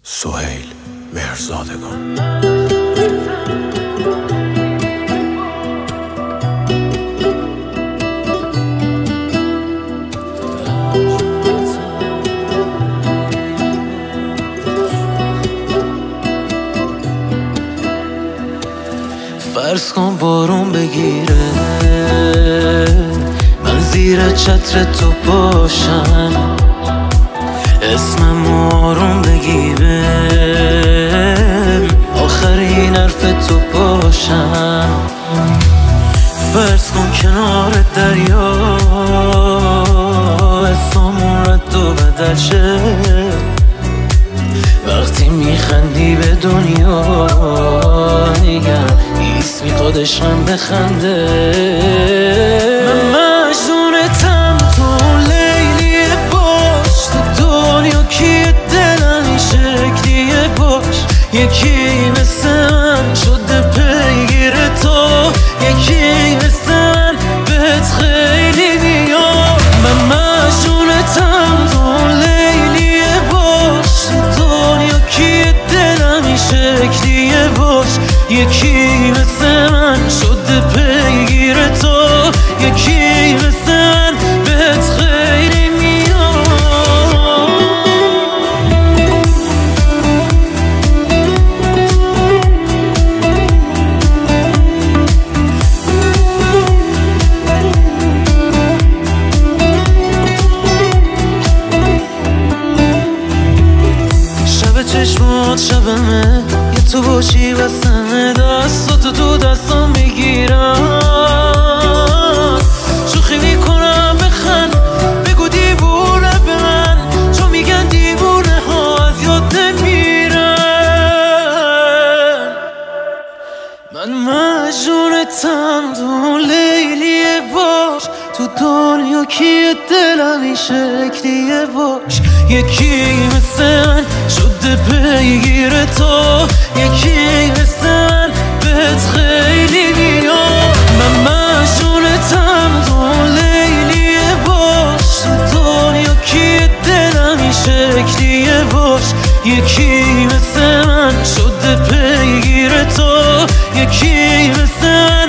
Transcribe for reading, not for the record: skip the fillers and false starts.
سهیل مهرزادگان. فرض کن بارون بگیره، من زیر چتر تو باشم، اسمم آروم بگیره، آخرین حرف تو باشم. فرض کن کنار دریا اسممون رد و بدل شه، وقتی میخندی به دنیا اسمی خودشم بخنده. من مجنونتم تو لیلیه باش، تو دنیا کیه دلم این شکلیه باش، یکی مثل من شده پیگیر تو، یکی مثل من بهت خیلی میاد. من مجنونتم تو لیلیه باش، تو دنیا کیه دلم این شکلیه باش، یکی مثل من شده پیگیر تو، یکی مثل من بهت خیلی میاد. شب چشمات شبمه، یه تو باشی واسمه، دستاتو تو دستام میگیرم، شوخی میکنم بخند، بگو دیوونه به من، چون میگن دیوونه ها از یاد نمیرن. من مجنونتم تو لیلیه باش، تو دنیا کیه دلم این شکلیه باش، یکی مثل من شده پیگیر تو، یکی مثل من بهت خیلی میاد. من مجنونتم تو لیلیه باش، تو دنیا کیه دلم این شکلیه باش، یکی مثل من شده پیگیر تو، یکی مثل من